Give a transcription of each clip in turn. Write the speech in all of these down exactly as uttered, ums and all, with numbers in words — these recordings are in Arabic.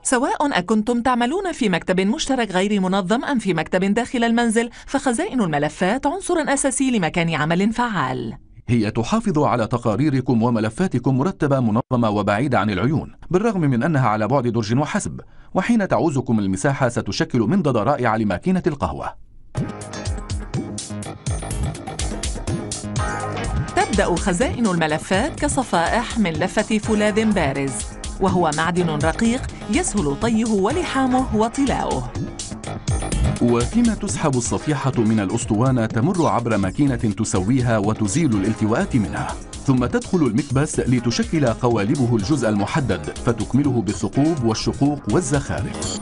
سواء أكنتم تعملون في مكتب مشترك غير منظم أم في مكتب داخل المنزل، فخزائن الملفات عنصر أساسي لمكان عمل فعال. هي تحافظ على تقاريركم وملفاتكم مرتبة منظمة وبعيدة عن العيون، بالرغم من أنها على بعد درج وحسب، وحين تعوزكم المساحة ستشكل منضدة رائعة لماكينة القهوة. تبدأ خزائن الملفات كصفائح من لفة فولاذ بارز، وهو معدن رقيق يسهل طيه ولحامه وطلاؤه. وفيما تسحب الصفيحة من الأسطوانة تمر عبر ماكينة تسويها وتزيل الالتواءات منها، ثم تدخل المكبس لتشكل قوالبه الجزء المحدد فتكمله بالثقوب والشقوق والزخارف.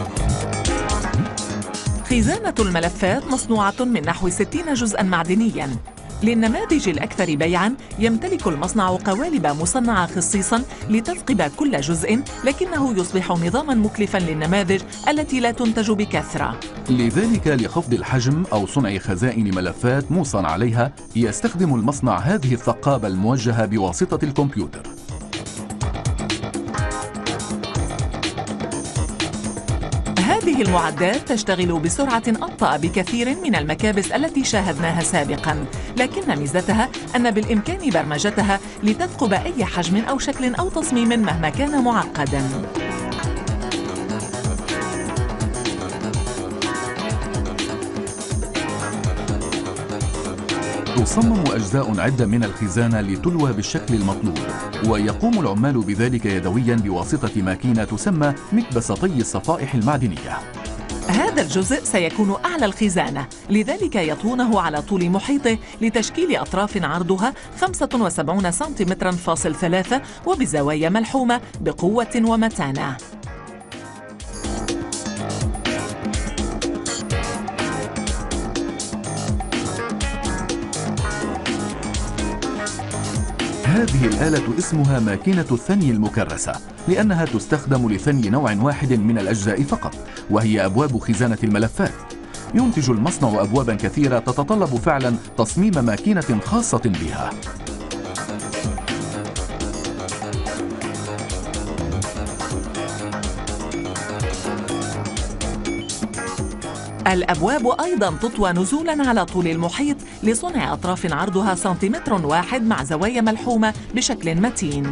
خزانة الملفات مصنوعة من نحو ستين جزءاً معدنياً. للنماذج الأكثر بيعاً يمتلك المصنع قوالب مصنعة خصيصاً لتثقب كل جزء، لكنه يصبح نظاماً مكلفاً للنماذج التي لا تنتج بكثرة. لذلك لخفض الحجم أو صنع خزائن ملفات موصى عليها يستخدم المصنع هذه الثقابة الموجهة بواسطة الكمبيوتر. هذه المعدات تشتغل بسرعة أبطأ بكثير من المكابس التي شاهدناها سابقاً، لكن ميزتها أن بالإمكان برمجتها لتثقب أي حجم أو شكل أو تصميم مهما كان معقداً. تصمم أجزاء عدة من الخزانة لتلوى بالشكل المطلوب، ويقوم العمال بذلك يدويا بواسطة ماكينة تسمى مكبس طي الصفائح المعدنية. هذا الجزء سيكون أعلى الخزانة، لذلك يطوونه على طول محيطه لتشكيل أطراف عرضها خمسة وسبعين سنتيمترا فاصل ثلاثة وبزوايا ملحومة بقوة ومتانة. هذه الآلة اسمها ماكينة الثني المكرسة، لأنها تستخدم لثني نوع واحد من الأجزاء فقط، وهي أبواب خزانة الملفات. ينتج المصنع أبوابا كثيرة تتطلب فعلا تصميم ماكينة خاصة بها. الأبواب أيضاً تطوى نزولاً على طول المحيط لصنع أطراف عرضها سنتيمتر واحد مع زوايا ملحومة بشكل متين.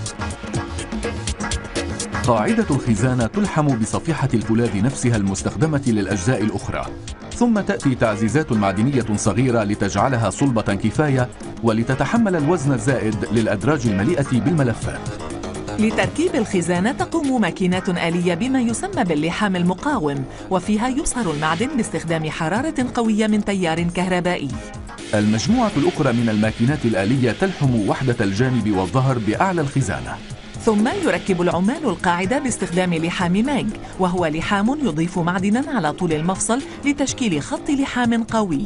قاعدة الخزانة تلحم بصفيحة الفولاذ نفسها المستخدمة للأجزاء الأخرى، ثم تأتي تعزيزات معدنية صغيرة لتجعلها صلبة كفاية ولتتحمل الوزن الزائد للأدراج المليئة بالملفات. لتركيب الخزانة تقوم ماكينات آلية بما يسمى باللحام المقاوم، وفيها يصهر المعدن باستخدام حرارة قوية من تيار كهربائي. المجموعة الأخرى من الماكينات الآلية تلحم وحدة الجانب والظهر بأعلى الخزانة. ثم يركب العمال القاعدة باستخدام لحام ميج، وهو لحام يضيف معدنا على طول المفصل لتشكيل خط لحام قوي.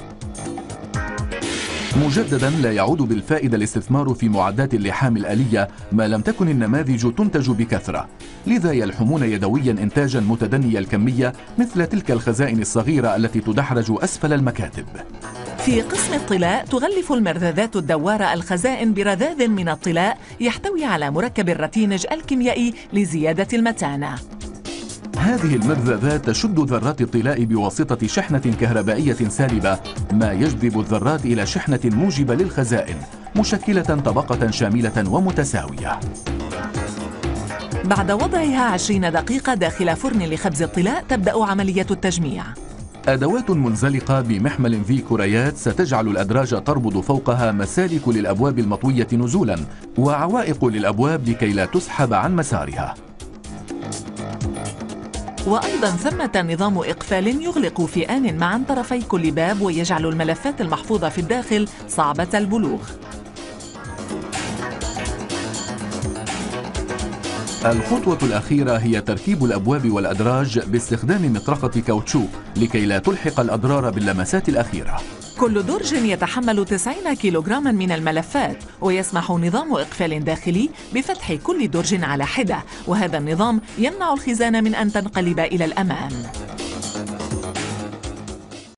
مجددا لا يعود بالفائدة الاستثمار في معدات اللحام الآلية ما لم تكن النماذج تنتج بكثرة، لذا يلحمون يدويا إنتاجا متدني الكمية مثل تلك الخزائن الصغيرة التي تدحرج أسفل المكاتب. في قسم الطلاء تغلف المرذاذات الدوارة الخزائن برذاذ من الطلاء يحتوي على مركب الرتينج الكيميائي لزيادة المتانة. هذه المرذاذات تشد ذرات الطلاء بواسطة شحنة كهربائية سالبة، ما يجذب الذرات إلى شحنة موجبة للخزائن، مشكلة طبقة شاملة ومتساوية. بعد وضعها عشرين دقيقة داخل فرن لخبز الطلاء تبدأ عملية التجميع. أدوات منزلقة بمحمل ذي كريات ستجعل الأدراج تربط فوقها مسالك للأبواب المطوية نزولا وعوائق للأبواب لكي لا تسحب عن مسارها. وأيضاً ثمة نظام إقفال يغلق في آن معاً طرفي كل باب ويجعل الملفات المحفوظة في الداخل صعبة البلوغ. الخطوة الأخيرة هي تركيب الأبواب والأدراج باستخدام مطرقة كاوتشو لكي لا تلحق الأضرار باللمسات الأخيرة. كل درج يتحمل تسعين كيلوغراما من الملفات، ويسمح نظام إقفال داخلي بفتح كل درج على حدة، وهذا النظام يمنع الخزانة من أن تنقلب إلى الأمام.